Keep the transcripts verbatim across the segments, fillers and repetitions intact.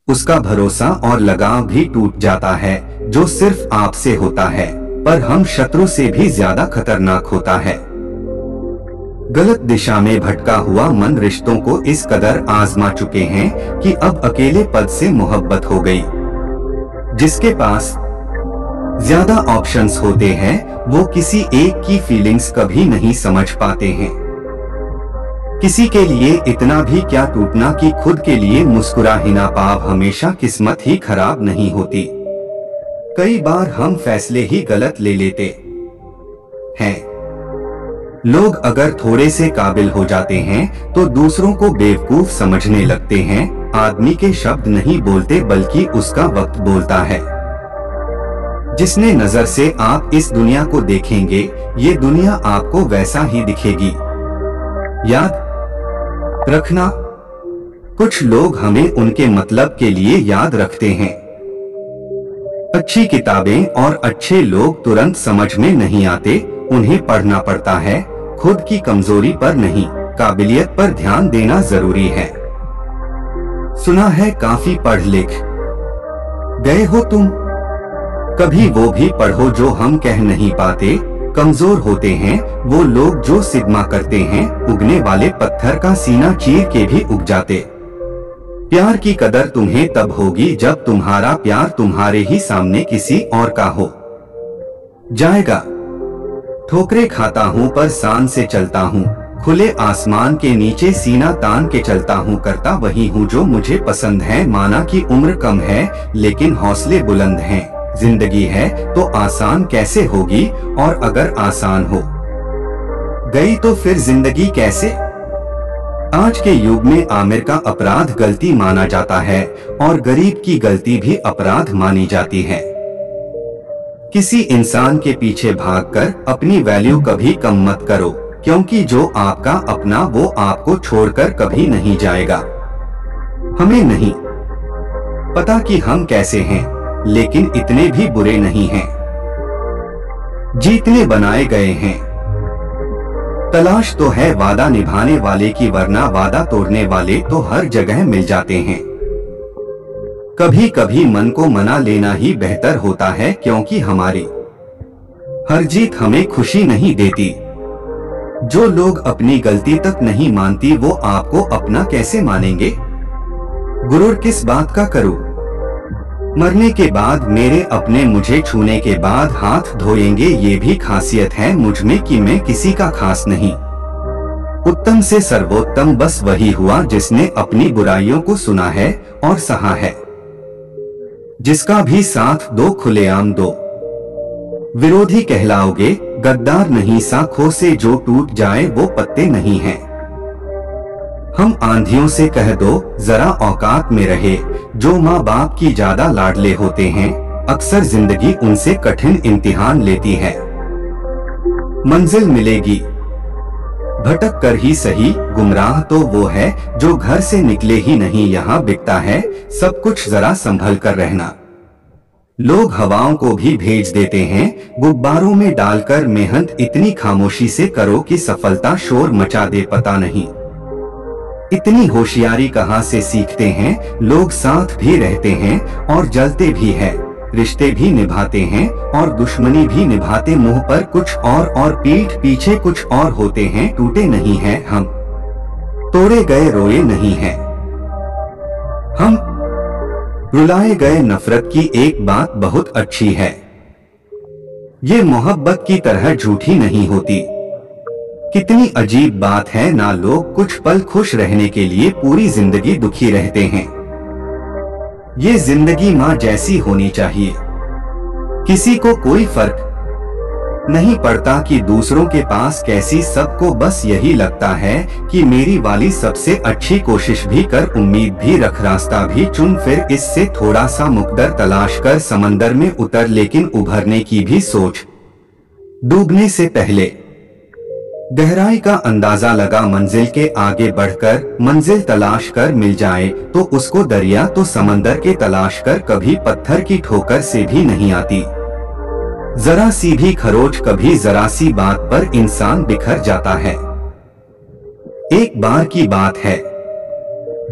उसका भरोसा और लगाव भी टूट जाता है जो सिर्फ आपसे होता है, पर हम शत्रु से भी ज्यादा खतरनाक होता है। गलत दिशा में भटका हुआ मन रिश्तों को इस कदर आजमा चुके हैं कि अब अकेले पद से मोहब्बत हो गई। जिसके पास ज्यादा ऑप्शंस होते हैं वो किसी एक की फीलिंग्स कभी नहीं समझ पाते हैं। किसी के लिए इतना भी क्या टूटना कि खुद के लिए मुस्कुरा ही ना पाव। हमेशा किस्मत ही खराब नहीं होती, कई बार हम फैसले ही गलत ले लेते हैं। लोग अगर थोड़े से काबिल हो जाते हैं तो दूसरों को बेवकूफ समझने लगते हैं। आदमी के शब्द नहीं बोलते बल्कि उसका वक्त बोलता है। जिसने नजर से आप इस दुनिया को देखेंगे ये दुनिया आपको वैसा ही दिखेगी। याद रखना, कुछ लोग हमें उनके मतलब के लिए याद रखते हैं। अच्छी किताबें और अच्छे लोग तुरंत समझ में नहीं आते, उन्हें पढ़ना पड़ता है। खुद की कमजोरी पर नहीं, काबिलियत पर ध्यान देना जरूरी है। सुना है काफी पढ़ लिख गए हो तुम, कभी वो भी पढ़ो जो हम कह नहीं पाते। कमजोर होते हैं वो लोग जो सिग्मा करते हैं, उगने वाले पत्थर का सीना चीर के भी उग जाते। प्यार की कदर तुम्हें तब होगी जब तुम्हारा प्यार तुम्हारे ही सामने किसी और का हो जाएगा। ठोकरे खाता हूँ पर शान से चलता हूँ, खुले आसमान के नीचे सीना तान के चलता हूँ। करता वही हूँ जो मुझे पसंद है, माना कि उम्र कम है लेकिन हौसले बुलंद हैं। जिंदगी है तो आसान कैसे होगी, और अगर आसान हो गई तो फिर जिंदगी कैसे। आज के युग में आमिर का अपराध गलती माना जाता है और गरीब की गलती भी अपराध मानी जाती है। किसी इंसान के पीछे भागकर अपनी वैल्यू कभी कम मत करो, क्योंकि जो आपका अपना वो आपको छोड़कर कभी नहीं जाएगा। हमें नहीं पता कि हम कैसे हैं, लेकिन इतने भी बुरे नहीं हैं, जीतने बनाए गए हैं। तलाश तो है वादा निभाने वाले की, वरना वादा तोड़ने वाले तो हर जगह मिल जाते हैं। कभी कभी मन को मना लेना ही बेहतर होता है, क्योंकि हमारी हर जीत हमें खुशी नहीं देती। जो लोग अपनी गलती तक नहीं मानती वो आपको अपना कैसे मानेंगे। गुरूर किस बात का करूं, मरने के बाद मेरे अपने मुझे छूने के बाद हाथ धोएंगे। ये भी खासियत है मुझ में कि मैं किसी का खास नहीं। उत्तम से सर्वोत्तम बस वही हुआ जिसने अपनी बुराइयों को सुना है और सहा है। जिसका भी साथ दो खुलेआम दो, विरोधी कहलाओगे गद्दार नहीं। शाखों से जो टूट जाए वो पत्ते नहीं हैं। हम आंधियों से कह दो जरा औकात में रहे, जो माँ बाप की ज्यादा लाडले होते हैं अक्सर जिंदगी उनसे कठिन इम्तिहान लेती है। मंजिल मिलेगी भटक कर ही सही, गुमराह तो वो है जो घर से निकले ही नहीं। यहाँ बिकता है सब कुछ, जरा संभल कर रहना। लोग हवाओं को भी भेज देते हैं गुब्बारों में डालकर। मेहनत इतनी खामोशी से करो कि सफलता शोर मचा दे, पता नहीं इतनी होशियारी कहाँ से सीखते हैं। लोग साथ भी रहते हैं और जलते भी हैं, रिश्ते भी निभाते हैं और दुश्मनी भी निभाते। मुंह पर कुछ और और पीठ पीछे कुछ और होते हैं। टूटे नहीं हैं हम, तोड़े गए रोए नहीं हैं हम, रुलाए गए। नफरत की एक बात बहुत अच्छी है, ये मोहब्बत की तरह झूठी नहीं होती। कितनी अजीब बात है ना, लोग कुछ पल खुश रहने के लिए पूरी जिंदगी दुखी रहते हैं। ये जिंदगी माँ जैसी होनी चाहिए, किसी को कोई फर्क नहीं पड़ता कि दूसरों के पास कैसी। सबको बस यही लगता है कि मेरी वाली सबसे अच्छी। कोशिश भी कर, उम्मीद भी रख, रास्ता भी चुन, फिर इससे थोड़ा सा मुकद्दर तलाश कर समंदर में उतर। लेकिन उभरने की भी सोच, डूबने से पहले गहराई का अंदाजा लगा। मंजिल के आगे बढ़कर मंजिल तलाश कर मिल जाए तो उसको दरिया, तो समंदर के तलाश कर कभी पत्थर की ठोकर से भी नहीं आती। जरा सी भी खरोच, कभी जरा सी बात पर इंसान बिखर जाता है। एक बार की बात है,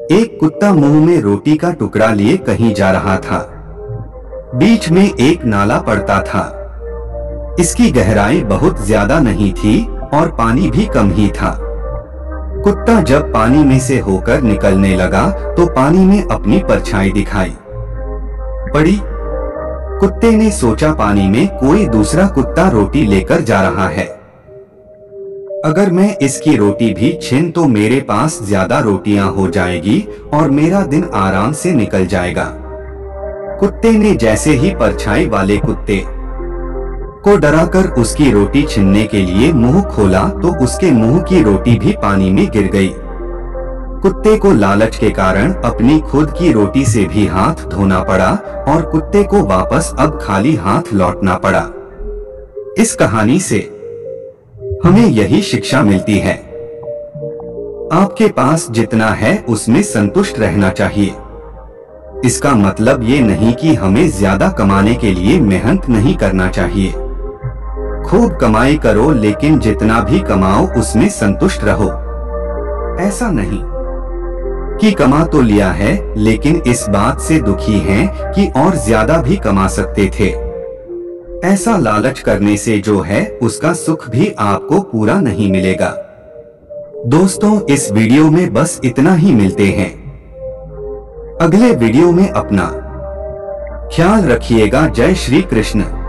एक कुत्ता मुंह में रोटी का टुकड़ा लिए कहीं जा रहा था। बीच में एक नाला पड़ता था। इसकी गहराई बहुत ज्यादा नहीं थी और पानी भी कम ही था। कुत्ता जब पानी में से होकर निकलने लगा तो पानी में अपनी परछाई दिखाई पड़ी। कुत्ते ने सोचा पानी में कोई दूसरा कुत्ता रोटी लेकर जा रहा है। अगर मैं इसकी रोटी भी छीन तो मेरे पास ज्यादा रोटियां हो जाएगी और मेरा दिन आराम से निकल जाएगा। कुत्ते ने जैसे ही परछाई वाले कुत्ते को डराकर उसकी रोटी छीनने के लिए मुंह खोला तो उसके मुंह की रोटी भी पानी में गिर गई। कुत्ते को लालच के कारण अपनी खुद की रोटी से भी हाथ धोना पड़ा और कुत्ते को वापस अब खाली हाथ लौटना पड़ा। इस कहानी से हमें यही शिक्षा मिलती है, आपके पास जितना है उसमें संतुष्ट रहना चाहिए। इसका मतलब ये नहीं कि हमें ज्यादा कमाने के लिए मेहनत नहीं करना चाहिए। खूब कमाई करो लेकिन जितना भी कमाओ उसमें संतुष्ट रहो। ऐसा नहीं कि कमा तो लिया है लेकिन इस बात से दुखी हैं कि और ज्यादा भी कमा सकते थे। ऐसा लालच करने से जो है उसका सुख भी आपको पूरा नहीं मिलेगा। दोस्तों, इस वीडियो में बस इतना ही। मिलते हैं अगले वीडियो में। अपना ख्याल रखिएगा। जय श्री कृष्ण।